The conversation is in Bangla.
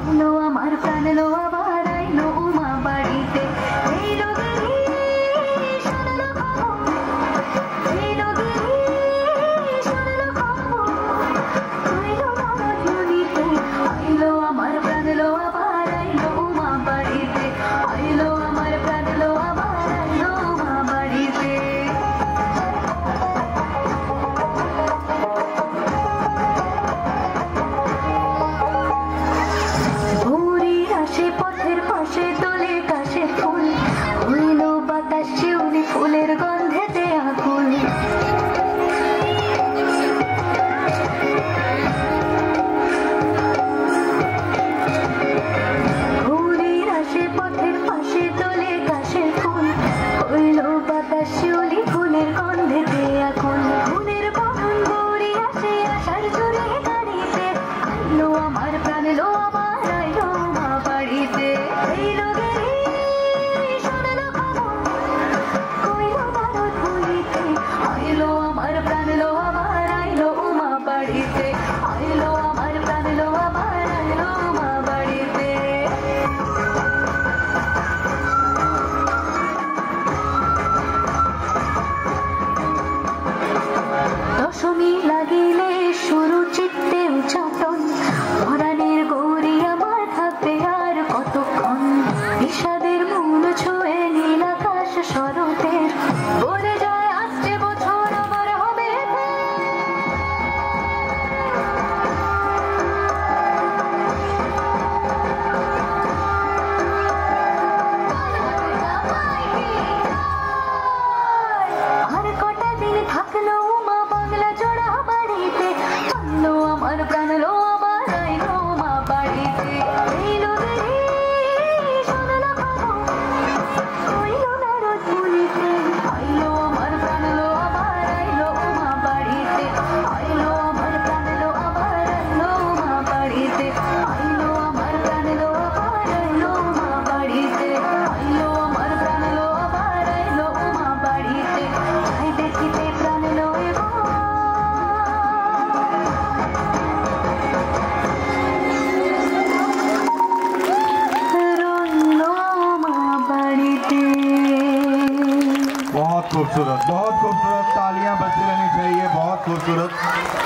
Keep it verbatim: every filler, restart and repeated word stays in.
আইলো আমার প্রাণ লো আবার আইলো উমা বাড়িতে এই রোগেরই শুনলো খবর এই রোগেরই শুনলো খবর আইলো আমার মনিতে আইলো আমার প্রাণ লো আবার আইলো উমা বাড়িতে আইলো আমার প্রাণ লো আবার আইলো উমা বাড়িতে পথের পাশে তোলে কাশের ফুল হইলো বাতাস শিউলি ফুলের গন্ধেতে আকুল ঘুরির আসে পথের পাশে তোলে কাশের ফুল হইলো বাতাস শিউলি ফুলের গন্ধেতে আকুল ফুলের বরণ ঘুরি আসে আসার জোরে গাড়িতে আইলো আমার প্রাণ লো আমার আইলো মা বাড়িতে এই রোগেরই শুনলো খবর কইলো বারো ধুলিতে আইলো আমার প্রাণ লো আমার আইলো উমা বাড়িতে আইলো আমার প্রাণ লো আমার আইলো উমা বাড়িতে দশমী লাগিলে শুরু চিত্তে উচ্চাটন পরাণের গৌরী আমার থাকবে আর কতক্ষণ বিষাদের মূল ছুঁয়ে নীল আকাশ শরতের বলে যায় আসছে বছর আবার হবে আর কটা দিন থাকলো উমা বাংলা জোড়া বাড়িতে আনলো আমার প্রাণ লো আবার আইলো উমা বাড়িতে এই রোগেরই শুনলো খবর কইলো নারদ মুনিতে আইলো আমার প্রাণ লো আবার আইলো উমা বাড়িতে আইলো আমার প্রাণ লো আবার আইলো উমা বাড়িতে আইলো আমার প্রাণ লো আবার আইলো উমা বাড়িতে আইলো আমার প্রাণ লো আবার আইলো উমা বাড়িতে যাই দেখিতে প্রাণ লো এবার রইলো উমা বাড়িতে। बहुत खूबसूरत, बहुत खूबसूरत, तालियां बजती रहनी चाहिए। बहुत खूबसूरत।